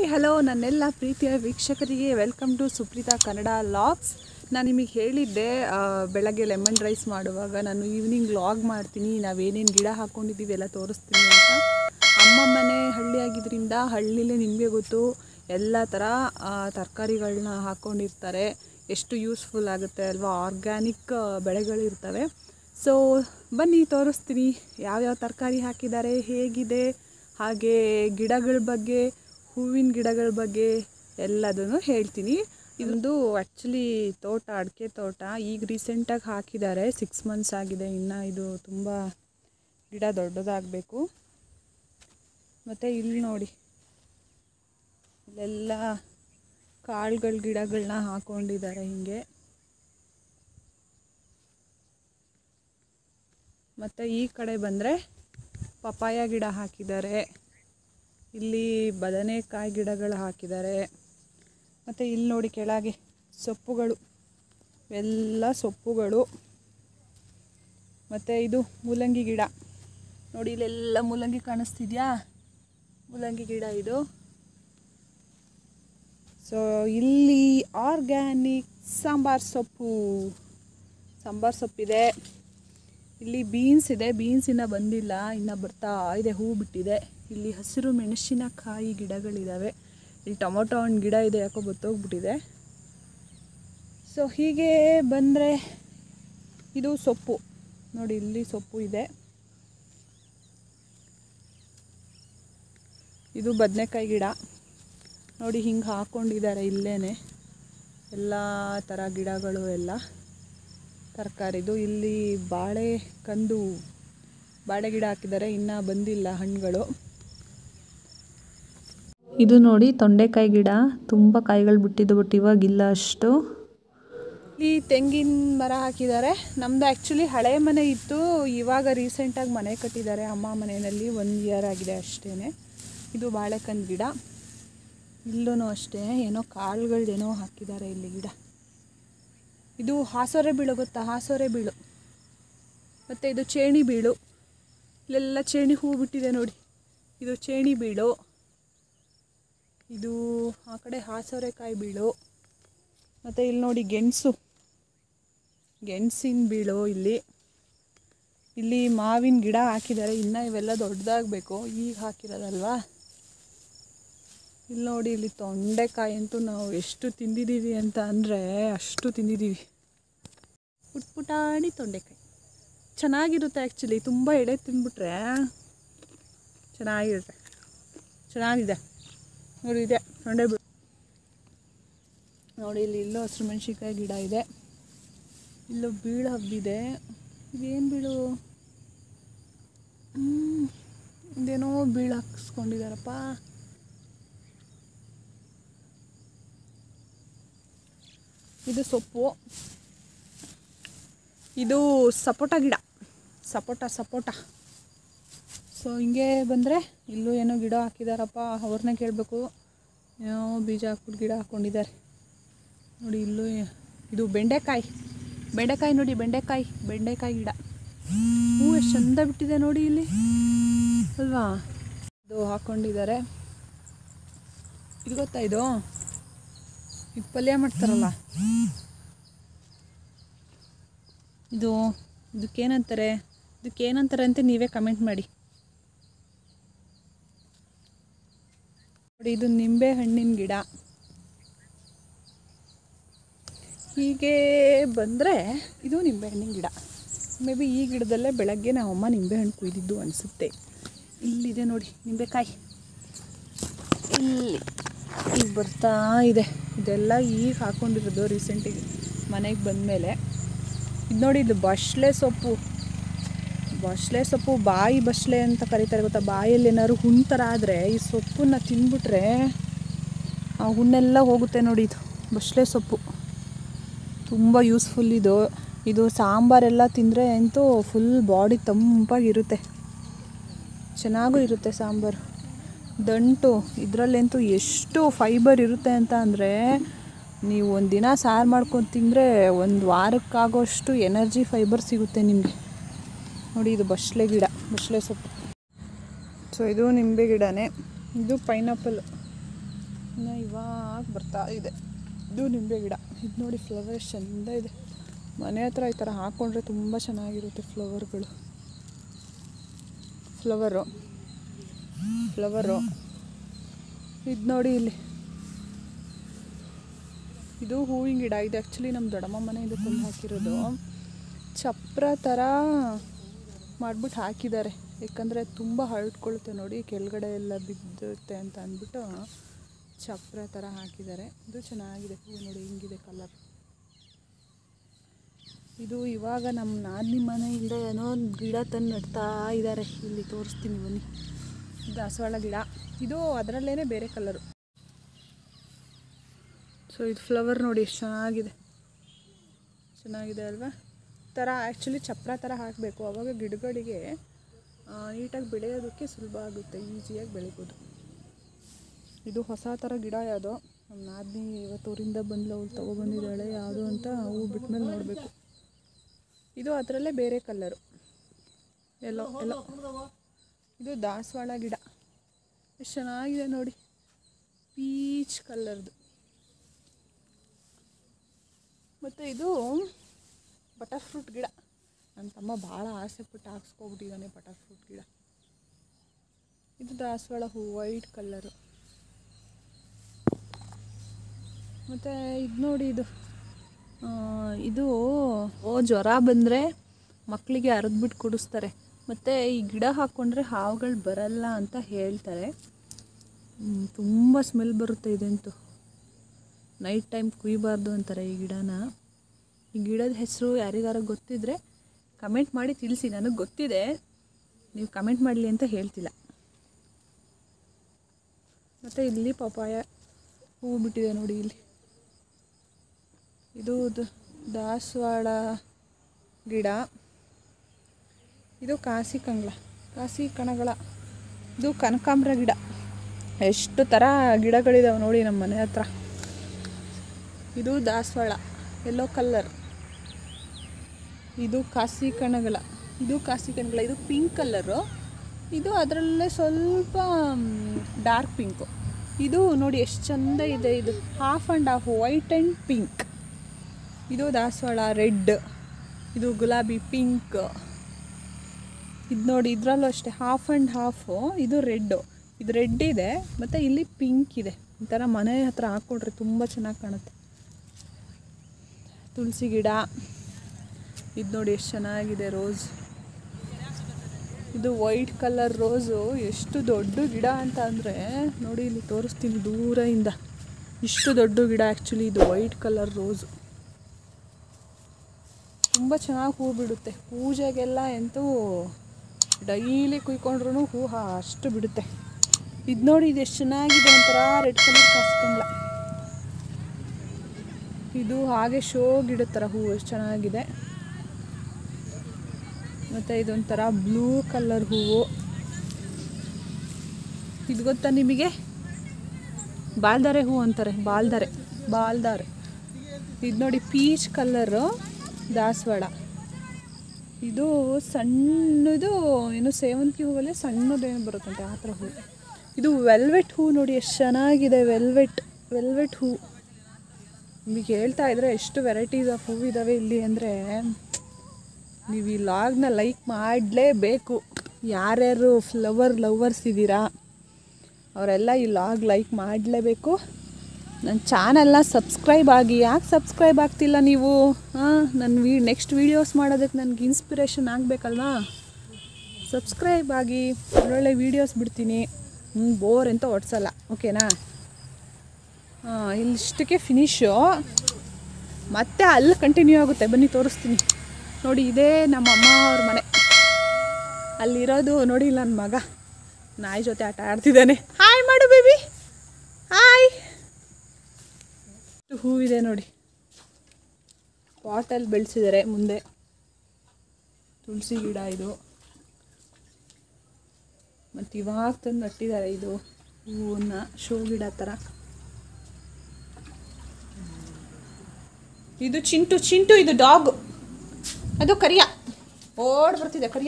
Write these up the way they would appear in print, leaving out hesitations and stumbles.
Hi hello ನನ್ನೆಲ್ಲ ಪ್ರೀತಿಯ ವೀಕ್ಷಕರಿಗೆ welcome to Supreetha Kannada vlogs. ನಾನು ನಿಮಗೆ ಹೇಳಿದ್ದೆ ಬೆಳಗ್ಗೆ ಲೆಮನ್ ರೈಸ್ ಮಾಡುವಾಗ ನಾನು ಈವ್ನಿಂಗ್ ಲಾಗ್ ಮಾಡ್ತೀನಿ, ನಾವೇನೇನು ಗಿಡ ಹಾಕ್ಕೊಂಡಿದ್ದೀವಿ ಎಲ್ಲ ತೋರಿಸ್ತೀನಿ ಅಂತ. ಅಮ್ಮ ಮನೆ ಹಳ್ಳಿ ಆಗಿದ್ದರಿಂದ ಹಳ್ಳಿಲೇ ನಿಮಗೆ ಗೊತ್ತು ಎಲ್ಲ ಥರ ತರಕಾರಿಗಳನ್ನ ಹಾಕ್ಕೊಂಡಿರ್ತಾರೆ. ಎಷ್ಟು ಯೂಸ್ಫುಲ್ ಆಗುತ್ತೆ ಅಲ್ವಾ, ಆರ್ಗ್ಯಾನಿಕ್ ಬೆಳೆಗಳಿರ್ತವೆ. ಸೊ ಬನ್ನಿ ತೋರಿಸ್ತೀನಿ ಯಾವ್ಯಾವ ತರಕಾರಿ ಹಾಕಿದ್ದಾರೆ, ಹೇಗಿದೆ, ಹಾಗೆ ಗಿಡಗಳ ಬಗ್ಗೆ, ಹೂವಿನ ಗಿಡಗಳ ಬಗ್ಗೆ ಎಲ್ಲದನ್ನು ಹೇಳ್ತೀನಿ. ಇದೊಂದು ಆ್ಯಕ್ಚುಲಿ ತೋಟ, ಅಡಿಕೆ ತೋಟ. ಈಗ ರೀಸೆಂಟಾಗಿ ಹಾಕಿದ್ದಾರೆ, 6 months ಆಗಿದೆ. ಇನ್ನು ಇದು ತುಂಬ ಗಿಡ ದೊಡ್ಡದಾಗಬೇಕು. ಮತ್ತು ಇಲ್ಲಿ ನೋಡಿ, ಇಲ್ಲೆಲ್ಲ ಕಾಳುಗಳ ಗಿಡಗಳನ್ನ ಹಾಕ್ಕೊಂಡಿದ್ದಾರೆ ಹೀಗೆ. ಮತ್ತು ಈ ಕಡೆ ಬಂದರೆ ಪಪಾಯ ಗಿಡ ಹಾಕಿದ್ದಾರೆ, ಇಲ್ಲಿ ಬದನೆಕಾಯಿ ಗಿಡಗಳು ಹಾಕಿದ್ದಾರೆ. ಮತ್ತು ಇಲ್ಲಿ ನೋಡಿ ಕೆಳಗೆ ಸೊಪ್ಪುಗಳು, ಎಲ್ಲ ಸೊಪ್ಪುಗಳು. ಮತ್ತು ಇದು ಮೂಲಂಗಿ ಗಿಡ ನೋಡಿ, ಇಲ್ಲೆಲ್ಲ ಮೂಲಂಗಿ ಕಾಣಿಸ್ತಿದೆಯಾ, ಮೂಲಂಗಿ ಗಿಡ ಇದು. ಸೊ ಇಲ್ಲಿ ಆರ್ಗ್ಯಾನಿಕ್ ಸಾಂಬಾರು ಸೊಪ್ಪಿದೆ. ಇಲ್ಲಿ ಬೀನ್ಸ್ ಇದೆ, ಬೀನ್ಸ್ ಇನ್ನೂ ಬಂದಿಲ್ಲ, ಇನ್ನು ಬರ್ತಾ ಇದೆ, ಹೂ ಬಿಟ್ಟಿದೆ. ಇಲ್ಲಿ ಹಸಿರು ಮೆಣಸಿನಕಾಯಿ ಗಿಡಗಳಿದ್ದಾವೆ. ಇಲ್ಲಿ ಟೊಮೊಟೊ ಹಣ್ಣು ಗಿಡ ಇದೆ, ಯಾಕೋ ಗೊತ್ತೋಗ್ಬಿಟ್ಟಿದೆ. ಸೊ ಹೀಗೆ ಬಂದರೆ ಇದು ಸೊಪ್ಪು ನೋಡಿ, ಇಲ್ಲಿ ಸೊಪ್ಪು ಇದೆ. ಇದು ಬದನೆಕಾಯಿ ಗಿಡ ನೋಡಿ, ಹಿಂಗೆ ಹಾಕ್ಕೊಂಡಿದ್ದಾರೆ ಇಲ್ಲೇ ಎಲ್ಲ ಥರ ಗಿಡಗಳು, ಎಲ್ಲ ತರಕಾರಿದು. ಇಲ್ಲಿ ಬಾಳೆ ಗಿಡ ಹಾಕಿದ್ದಾರೆ, ಇನ್ನೂ ಬಂದಿಲ್ಲ ಹಣ್ಣುಗಳು. ಇದು ನೋಡಿ ತೊಂಡೆಕಾಯಿ ಗಿಡ, ತುಂಬ ಕಾಯಿಗಳು ಬಿಟ್ಟಿದ್ದು, ಬಟ್ ಇವಾಗಿಲ್ಲ ಅಷ್ಟು. ಈ ತೆಂಗಿನ ಮರ ಹಾಕಿದ್ದಾರೆ. ನಮ್ಮದು ಆ್ಯಕ್ಚುಲಿ ಹಳೆ ಮನೆ ಇತ್ತು, ಇವಾಗ ರೀಸೆಂಟಾಗಿ ಮನೆ ಕಟ್ಟಿದ್ದಾರೆ ಅಮ್ಮ ಮನೆಯಲ್ಲಿ, 1 year ಆಗಿದೆ ಅಷ್ಟೇ. ಇದು ಬಾಳೆಕಂದು ಗಿಡ, ಇಲ್ಲೂ ಅಷ್ಟೇ ಏನೋ ಕಾಳುಗಳೇನೋ ಹಾಕಿದ್ದಾರೆ ಇಲ್ಲಿ ಗಿಡ. ಇದು ಹಾಸೋರೆ ಬೀಳು ಗೊತ್ತಾ, ಹಾಸೋರೆ ಬೀಳು. ಮತ್ತು ಇದು ಚೇಣಿ ಬೀಳು, ಇಲ್ಲೆಲ್ಲ ಚೇಣಿ ಹೂ ಬಿಟ್ಟಿದೆ ನೋಡಿ, ಇದು ಚೇಣಿ ಬೀಳು. ಇದು ಆ ಕಡೆ ಹಾಸೋರೆಕಾಯಿ ಬೀಳು. ಮತ್ತು ಇಲ್ಲಿ ನೋಡಿ ಗೆಣಸಿನ ಬೀಳು. ಇಲ್ಲಿ ಮಾವಿನ ಗಿಡ ಹಾಕಿದ್ದಾರೆ, ಇನ್ನು ಇವೆಲ್ಲ ದೊಡ್ಡದಾಗಬೇಕು, ಈಗ ಹಾಕಿರೋದಲ್ವಾ. ಇಲ್ಲಿ ನೋಡಿ, ಇಲ್ಲಿ ತೊಂಡೆಕಾಯಿ ಅಂತೂ ನಾವು ಎಷ್ಟು ತಿಂದಿದ್ದೀವಿ ಅಂತ ಅಂದರೆ ಅಷ್ಟು ತಿಂದಿದ್ದೀವಿ. ಪುಟಾಣಿ ತೊಂಡೆಕಾಯಿ ಚೆನ್ನಾಗಿರುತ್ತೆ ಆ್ಯಕ್ಚುಲಿ, ತುಂಬ ಎಡೆ ತಿಂದ್ಬಿಟ್ರೆ ಚೆನ್ನಾಗಿದೆ ನೋಡಿ. ಇದೆ ತೊಂಡೆ ಬೀಳು ನೋಡಿ, ಇಲ್ಲೂ ಹಸಿರು ಮೆಣಸಿನ್ಕಾಯಿ ಗಿಡ ಇದೆ. ಇಲ್ಲೂ ಬೀಳು ಹಬ್ಬಿದೆ. ಇದೇನು ಬೀಳು, ಇದೇನೋ ಬೀಳು ಹಾಕಿಸ್ಕೊಂಡಿದ್ದಾರಪ್ಪ. ಇದು ಸೊಪ್ಪು. ಇದು ಸಪೋಟ ಗಿಡ, ಸಪೋಟ. ಸೊ ಹಿಂಗೆ ಬಂದರೆ ಇಲ್ಲೂ ಏನೋ ಗಿಡ ಹಾಕಿದಾರಪ್ಪ, ಅವ್ರನ್ನೇ ಕೇಳಬೇಕು. ಏನೋ ಬೀಜ ಹಾಕ್ಬಿಟ್ಟು ಗಿಡ ಹಾಕ್ಕೊಂಡಿದ್ದಾರೆ ನೋಡಿ. ಇಲ್ಲೂ ಇದು ಬೆಂಡೆಕಾಯಿ ನೋಡಿ, ಬೆಂಡೆಕಾಯಿ ಗಿಡ. ಹೂ ಎಷ್ಟು ಚಂದ ಬಿಟ್ಟಿದೆ ನೋಡಿ ಇಲ್ಲಿ ಅಲ್ವಾ. ಇದು ಹಾಕ್ಕೊಂಡಿದ್ದಾರೆ. ಇದು ಗೊತ್ತಾ, ಇದು ಪಲ್ಯ ಮಾಡ್ತಾರಲ್ಲ, ಇದಕ್ಕೇನಂತಾರೆ ಅಂತ ನೀವೇ ಕಮೆಂಟ್ ಮಾಡಿ ನೋಡಿ. ಇದು ನಿಂಬೆ ಹಣ್ಣಿನ ಗಿಡ. ಹೀಗೆ ಬಂದರೆ ಇದು ನಿಂಬೆ ಹಣ್ಣಿನ ಗಿಡ. ಮೇ ಬಿ ಈ ಗಿಡದಲ್ಲೇ ಬೆಳಗ್ಗೆ ನಮ್ಮಮ್ಮ ನಿಂಬೆಹಣ್ಣು ಕುಯ್ದಿದ್ದು ಅನಿಸುತ್ತೆ. ಇಲ್ಲಿದೆ ನೋಡಿ ನಿಂಬೆಕಾಯಿ, ಈಗ ಬರ್ತಾ ಇದೆ. ಇದೆಲ್ಲ ಈಗ ಹಾಕ್ಕೊಂಡಿರೋದು ರೀಸೆಂಟಿಗೆ ಮನೆಗೆ ಬಂದಮೇಲೆ. ಇದು ನೋಡಿ, ಇದು ಬಸ್ಲೆ ಸೊಪ್ಪು, ಬಾಯಿ ಬಸ್ಲೆ ಅಂತ ಕರೀತಾರೆ ಗೊತ್ತಾ. ಬಾಯಲ್ಲಿ ಏನಾದ್ರು ಹುಣ್ಣು ಥರ ಆದರೆ ಈ ಸೊಪ್ಪನ್ನು ತಿಂದ್ಬಿಟ್ರೆ ಆ ಹುಣ್ಣೆಲ್ಲ ಹೋಗುತ್ತೆ ನೋಡಿ. ಇದು ಬಸ್ಲೆ ಸೊಪ್ಪು ತುಂಬ ಯೂಸ್ಫುಲ್. ಇದು ಸಾಂಬಾರೆಲ್ಲ ತಿಂದರೆ ಅಂತೂ ಫುಲ್ ಬಾಡಿ ತಂಪಾಗಿರುತ್ತೆ, ಚೆನ್ನಾಗೂ ಇರುತ್ತೆ ಸಾಂಬಾರು. ದಂಟು ಇದರಲ್ಲಂತೂ ಎಷ್ಟು ಫೈಬರ್ ಇರುತ್ತೆ ಅಂತ ಅಂದರೆ, ನೀವು ಒಂದು ದಿನ ಸಾರು ಮಾಡ್ಕೊಂಡು ತಿಂದರೆ 1 ವಾರಕ್ಕಾಗೋಷ್ಟು ಎನರ್ಜಿ ಫೈಬರ್ ಸಿಗುತ್ತೆ ನಿಮಗೆ ನೋಡಿ. ಇದು ಬಸ್ಲೆ ಸೊಪ್ಪು. ಸೊ ಇದು ನಿಂಬೆ ಗಿಡನೇ. ಇದು ಪೈನಾಪಲ್ ಇನ್ನು ಇವಾಗ ಬರ್ತಾ ಇದೆ. ಇದು ನಿಂಬೆ ಗಿಡ. ಇದು ನೋಡಿ ಫ್ಲವರ್ಸ್ ಚೆಂದ ಇದೆ. ಮನೆ ಹತ್ರ ಈ ಥರ ಹಾಕ್ಕೊಂಡ್ರೆ ತುಂಬ ಚೆನ್ನಾಗಿರುತ್ತೆ ಫ್ಲವರು. ಇದು ನೋಡಿ ಇಲ್ಲಿ, ಇದು ಹೂವಿನ ಗಿಡ. ಇದು ಆ್ಯಕ್ಚುಲಿ ನಮ್ಮ ದೊಡ್ಡಮ್ಮ ಮನೆ ಇದು ತಂದು ಹಾಕಿರೋದು. ಚಪ್ರ ಥರ ಮಾಡಿಬಿಟ್ಟು ಹಾಕಿದ್ದಾರೆ, ಯಾಕಂದರೆ ತುಂಬ ಹರಡ್ಕೊಳುತ್ತೆ ನೋಡಿ, ಕೆಳಗಡೆ ಎಲ್ಲ ಬಿದ್ದುತ್ತೆ ಅಂತ ಅಂದ್ಬಿಟ್ಟು ಚಪ್ರ ಥರ ಹಾಕಿದ್ದಾರೆ. ಇದು ಚೆನ್ನಾಗಿದೆ ಹೂವು ನೋಡಿ, ಹಿಂಗಿದೆ ಕಲರ್. ಇದು ಇವಾಗ ನಮ್ಮ ನಾದಿನಿ ಮನೆಯಿಂದ ಏನೋ ಒಂದು ಗಿಡ ತಂದು ನೆಡ್ತಾ ಇದ್ದಾರೆ. ಇಲ್ಲಿ ತೋರಿಸ್ತೀನಿ ಬನ್ನಿ. ದಾಸವಾಳ ಗಿಡ. ಇದು ಅದರಲ್ಲೇ ಬೇರೆ ಕಲರು. ಸೊ ಇದು ಫ್ಲವರ್ ನೋಡಿ ಎಷ್ಟು ಚೆನ್ನಾಗಿದೆ ಅಲ್ವಾ? ಥರ ಆ್ಯಕ್ಚುಲಿ ಚಪ್ರ ಥರ ಹಾಕಬೇಕು, ಆವಾಗ ಗಿಡಗಳಿಗೆ ನೀಟಾಗಿ ಬೆಳೆಯೋದಕ್ಕೆ ಸುಲಭ ಆಗುತ್ತೆ, ಈಸಿಯಾಗಿ ಬೆಳಿಬೋದು. ಇದು ಹೊಸ ಥರ ಗಿಡ ಯಾವುದೋ, ನಮ್ಮ ನಾದಿನಿ ಇವತ್ತೂರಿಂದ ಬಂದು ಅವಳು ತೊಗೊಬಂದಿದ್ದಾಳೆ. ಯಾವುದು ಅಂತ ಹೂ ಬಿಟ್ಮೇಲೆ ನೋಡಬೇಕು. ಇದು ಅದರಲ್ಲೇ ಬೇರೆ ಕಲರು, ಎಲ್ಲೋ. ಇದು ದಾಸವಾಳ ಗಿಡ. ಎಷ್ಟು ಚೆನ್ನಾಗಿದೆ ನೋಡಿ, ಪೀಚ್ ಕಲರ್ದು. ಮತ್ತು ಇದು ಬಟರ್ ಫ್ರೂಟ್ ಗಿಡ. ನನ್ನ ತಮ್ಮ ಭಾಳ ಆಸೆಪಟ್ಟು ಹಾಕ್ಸ್ಕೊಬಿಟ್ಟಿದ್ದಾನೆ ಬಟರ್ ಫ್ರೂಟ್ ಗಿಡ. ಇದು ದಾಸವಾಳ ಹೂ, ವೈಟ್ ಕಲರು. ಮತ್ತು ಇದು ನೋಡಿ, ಇದು ಜ್ವರ ಬಂದರೆ ಮಕ್ಕಳಿಗೆ ಅರೆದ್ಬಿಟ್ಟು ಕುಡಿಸ್ತಾರೆ. ಮತ್ತು ಈ ಗಿಡ ಹಾಕ್ಕೊಂಡ್ರೆ ಹಾವುಗಳು ಬರಲ್ಲ ಅಂತ ಹೇಳ್ತಾರೆ. ತುಂಬ ಸ್ಮೆಲ್ ಬರುತ್ತೆ ಇದಂತೂ. ನೈಟ್ ಟೈಮ್ ಕುಯ್ಯಬಾರ್ದು ಅಂತಾರೆ ಈ ಗಿಡನ. ಈ ಗಿಡದ ಹೆಸರು ಯಾರಿಗಾರ ಗೊತ್ತಿದ್ದರೆ ಕಮೆಂಟ್ ಮಾಡಿ ತಿಳಿಸಿ. ನನಗೆ ಗೊತ್ತಿದೆ, ನೀವು ಕಮೆಂಟ್ ಮಾಡಲಿ ಅಂತ ಹೇಳ್ತಿಲ್ಲ. ಮತ್ತು ಇಲ್ಲಿ ಪಪಾಯ ಹೂವು ಬಿಟ್ಟಿದೆ ನೋಡಿ ಇಲ್ಲಿ. ಇದು ದಾಸವಾಳ ಗಿಡ. ಇದು ಕಾಸಿ ಕಣಗಳ. ಇದು ಕನಕಾಂಬರ ಗಿಡ. ಎಷ್ಟು ಥರ ಗಿಡಗಳಿದಾವೆ ನೋಡಿ ನಮ್ಮ ಮನೆ ಹತ್ರ. ಇದು ದಾಸವಾಳ ಯೆಲ್ಲೋ ಕಲರ್. ಇದು ಕಾಸಿ ಕಣಗಳ. ಇದು ಪಿಂಕ್ ಕಲರು. ಇದು ಅದರಲ್ಲೇ ಸ್ವಲ್ಪ ಡಾರ್ಕ್ ಪಿಂಕು. ಇದು ನೋಡಿ ಎಷ್ಟು ಚೆಂದ ಇದೆ. ಇದು half and half, white and pink. ಇದು ದಾಸವಾಳ ರೆಡ್. ಇದು ಗುಲಾಬಿ ಪಿಂಕ್. ಇದು ನೋಡಿ, ಇದರಲ್ಲೂ ಅಷ್ಟೇ ಹಾಫ್ ಆ್ಯಂಡ್ ಹಾಫು. ಇದು ರೆಡ್ಡು. ಇದು ರೆಡ್ ಇದೆ ಮತ್ತು ಇಲ್ಲಿ ಪಿಂಕ್ ಇದೆ. ಈ ಥರ ಮನೆ ಹತ್ರ ಹಾಕ್ಕೊಡ್ರಿ, ತುಂಬ ಚೆನ್ನಾಗಿ ಕಾಣುತ್ತೆ. ತುಳಸಿ ಗಿಡ. ಇದು ನೋಡಿ ಎಷ್ಟು ಚೆನ್ನಾಗಿದೆ, ರೋಸ್. ಇದು ವೈಟ್ ಕಲರ್ ರೋಸು. ಎಷ್ಟು ದೊಡ್ಡ ಗಿಡ ಅಂತ ಅಂದರೆ ನೋಡಿ, ಇಲ್ಲಿ ತೋರಿಸ್ತೀನಿ ದೂರದಿಂದ. ಇಷ್ಟು ದೊಡ್ಡ ಗಿಡ ಆ್ಯಕ್ಚುಲಿ ಇದು ವೈಟ್ ಕಲರ್ ರೋಸು. ತುಂಬ ಚೆನ್ನಾಗಿ ಹೂ ಬಿಡುತ್ತೆ. ಪೂಜೆಗೆಲ್ಲ ಅಂತೂ ಡೈಲಿ ಕುಯ್ಕೊಂಡ್ರೂ ಹೂ ಅಷ್ಟು ಬಿಡುತ್ತೆ. ಇದು ನೋಡಿ, ಇದು ಎಷ್ಟು ಚೆನ್ನಾಗಿದೆ, ಒಂಥರ ರೆಡ್ ಕಲರ್ ಕಾಸ್ಕಂಬಳ. ಇದು ಹಾಗೆ ಶೋ ಗಿಡದ ಥರ ಹೂವು ಎಷ್ಟು ಚೆನ್ನಾಗಿದೆ. ಮತ್ತು ಇದೊಂಥರ ಬ್ಲೂ ಕಲರ್ ಹೂವು. ಇದು ಗೊತ್ತಾ ನಿಮಗೆ? ಬಾಲ್ದಾರೆ ಹೂವು ಅಂತಾರೆ, ಬಾಲ್ದಾರೆ. ಇದು ನೋಡಿ ಪೀಚ್ ಕಲರು ದಾಸವಾಳ. ಇದು ಸಣ್ಣದು ಏನು ಸೇವಂತಿಗೆ ಹೂವಲ್ಲೇ ಸಣ್ಣದೇನು ಬರುತ್ತಂತೆ, ಆ ಥರ ಹೂವು. ಇದು ವೆಲ್ವೆಟ್ ಹೂ ನೋಡಿ ಎಷ್ಟು ಚೆನ್ನಾಗಿದೆ. ವೆಲ್ವೆಟ್ ಹೂ. ನಿಮಗೆ ಹೇಳ್ತಾ ಇದ್ರೆ ಎಷ್ಟು ವೆರೈಟೀಸ್ ಆಫ್ ಹೂವು ಇದ್ದಾವೆ ಇಲ್ಲಿ ಅಂದರೆ ನೀವು ಈ ಲಾಗ್ನ ಲೈಕ್ ಮಾಡಲೇಬೇಕು. ಯಾರ್ಯಾರು ಫ್ಲವರ್ ಲವರ್ಸ್ ಇದ್ದೀರಾ ಅವರೆಲ್ಲ ಈ ಲಾಗ್ ಲೈಕ್ ಮಾಡಲೇಬೇಕು. ನನ್ನ ಚಾನಲ್ನ ಸಬ್ಸ್ಕ್ರೈಬ್ ಆಗಿ. ಯಾಕೆ ಸಬ್ಸ್ಕ್ರೈಬ್ ಆಗ್ತಿಲ್ಲ ನೀವು? ನನ್ನ ನೆಕ್ಸ್ಟ್ ವೀಡಿಯೋಸ್ ಮಾಡೋದಕ್ಕೆ ನನಗೆ ಇನ್ಸ್ಪಿರೇಷನ್ ಆಗಬೇಕಲ್ವಾ? ಸಬ್ಸ್ಕ್ರೈಬ್ ಆಗಿ. ಒಳ್ಳೊಳ್ಳೆ ವೀಡಿಯೋಸ್ ಬಿಡ್ತೀನಿ, ಬೋರ್ ಅಂತ ಹೊಡ್ಸಲ್ಲ, ಓಕೆನಾ? ಇಲ್ಲಿಷ್ಟಕ್ಕೆ ಫಿನಿಶು. ಮತ್ತೆ ಅಲ್ಲಿ ಕಂಟಿನ್ಯೂ ಆಗುತ್ತೆ, ಬನ್ನಿ ತೋರಿಸ್ತೀನಿ ನೋಡಿ. ಇದೇ ನಮ್ಮ ಅಮ್ಮ ಅವ್ರ ಮನೆ. ಅಲ್ಲಿರೋದು ನೋಡಿ ನನ್ನ ಮಗ ನಾಯಿ ಜೊತೆ ಆಟ ಆಡ್ತಿದ್ದಾನೆ. ಹಾಯ್ ಮಾಡು ಬೇಬಿ, ಹಾಯ್. ಹೂವಿದೆ ನೋಡಿ, ಪಾಟಲ್ಲಿ ಬೆಳೆಸಿದ್ದಾರೆ ಮುಂದೆ. ತುಳಸಿ ಗಿಡ ಇದು. ಮತ್ತು ಇವಾಗ ತಂದು ನಟ್ಟಿದ್ದಾರೆ ಇದು ಹೂವನ್ನ, ಶೋ ಗಿಡ ಥರ. ಇದು ಚಿಂಟು. ಇದು ಡಾಗ್. ಅದು ಕರಿಯ ಓಡ್ ಬರ್ತಿದೆ, ಕರಿಯ.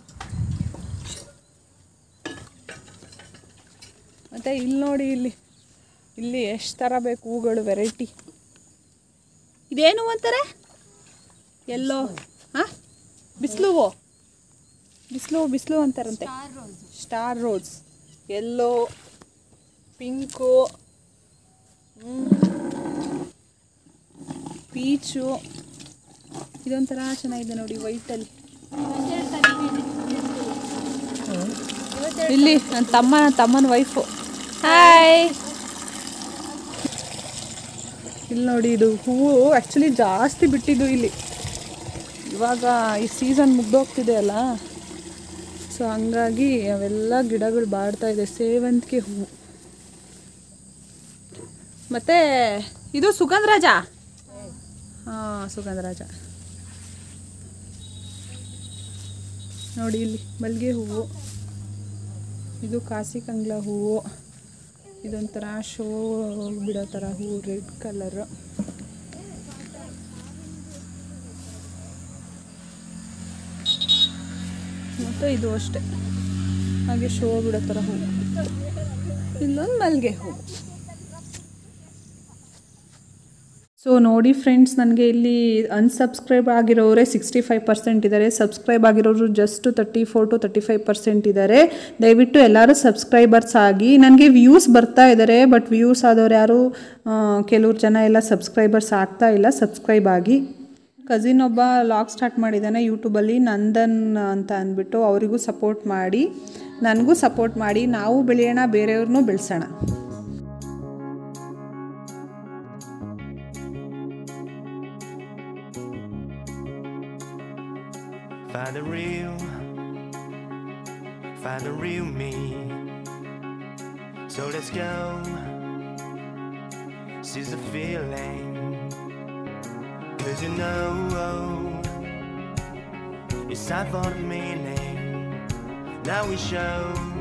ಮತ್ತು ಇಲ್ಲಿ ನೋಡಿ, ಇಲ್ಲಿ ಇಲ್ಲಿ ಎಷ್ಟು ಥರ ಬೇಕು ಹೂಗಳು, ವೆರೈಟಿ. ಇದೇನು ಅಂತಾರೆ? ಎಲ್ಲೋ, ಹಾಂ, ಬಿಸಿಲು ಹೂವು, ಬಿಸಿಲು ಅಂತಾರಂತೆ. Star rose, yellow, pink, peach. ಇದೊಂಥರ ಚೆನ್ನಾಗಿದೆ ನೋಡಿ, ವೈಟಲ್ಲಿ. ಇಲ್ಲಿ ನನ್ನ ತಮ್ಮನ ವೈಫು. ಹಾಯ್. ಇಲ್ಲಿ ನೋಡಿ, ಇದು ಹೂವು ಆ್ಯಕ್ಚುಲಿ ಜಾಸ್ತಿ ಬಿಟ್ಟಿದ್ದು ಇಲ್ಲಿ. ಇವಾಗ ಈ ಸೀಸನ್ ಮುಗ್ದೋಗ್ತಿದೆ ಅಲ್ಲ, ಸೊ ಹಂಗಾಗಿ ಅವೆಲ್ಲ ಗಿಡಗಳು ಬಾಡ್ತಾ ಇದೆ. ಸೇವಂತಿಗೆ ಹೂವು. ಮತ್ತು ಇದು ಸುಗಂಧರಾಜ. ಹಾಂ, ಸುಗಂಧರಾಜ ನೋಡಿ. ಇಲ್ಲಿ ಮಲ್ಲಿಗೆ ಹೂವು, ಇದು ಕಾಸಿ ಕಂಗ್ಲ ಹೂವು, ಇದೊಂಥರ ಶೋ ಬಿಡೋ ಥರ ಹೂವು, ರೆಡ್ ಕಲರ್. ಮತ್ತು ಇದು ಅಷ್ಟೆ, ಹಾಗೆ ಶೋ ಬಿಡೋ ಥರ ಹೂವು. ಇಲ್ಲೊಂದು ಮಲ್ಲಿಗೆ ಹೂವು. ಸೊ ನೋಡಿ ಫ್ರೆಂಡ್ಸ್, ನನಗೆ ಇಲ್ಲಿ ಅನ್ಸಬ್ಸ್ಕ್ರೈಬ್ ಆಗಿರೋರೇ 65% ಇದ್ದಾರೆ. ಸಬ್ಸ್ಕ್ರೈಬ್ ಆಗಿರೋರು ಜಸ್ಟ್ 34 to 35% ಇದ್ದಾರೆ. ದಯವಿಟ್ಟು ಎಲ್ಲರೂ ಸಬ್ಸ್ಕ್ರೈಬರ್ಸ್ ಆಗಿ. ನನಗೆ ವ್ಯೂಸ್ ಬರ್ತಾ ಇದ್ದಾರೆ, ಬಟ್ ವ್ಯೂಸ್ ಆದವ್ರು ಯಾರು ಕೆಲವ್ರು ಜನ ಎಲ್ಲ ಸಬ್ಸ್ಕ್ರೈಬರ್ಸ್ ಆಗ್ತಾ ಇಲ್ಲ. ಸಬ್ಸ್ಕ್ರೈಬ್ ಆಗಿ. ಕಸಿನ್ ಒಬ್ಬ ಲಾಗ್ ಸ್ಟಾರ್ಟ್ ಮಾಡಿದ್ದಾನೆ ಯೂಟ್ಯೂಬಲ್ಲಿ, ನಂದನ್ ಅಂತ ಅಂದ್ಬಿಟ್ಟು. ಅವರಿಗೂ ಸಪೋರ್ಟ್ ಮಾಡಿ, ನನಗೂ ಸಪೋರ್ಟ್ ಮಾಡಿ. ನಾವು ಬೆಳೆಯೋಣ, ಬೇರೆಯವ್ರನ್ನೂ ಬೆಳೆಸೋಣ. Find the real me. So let's go. Seize the feeling. 'Cause you know it's time for the meaning. Now we show.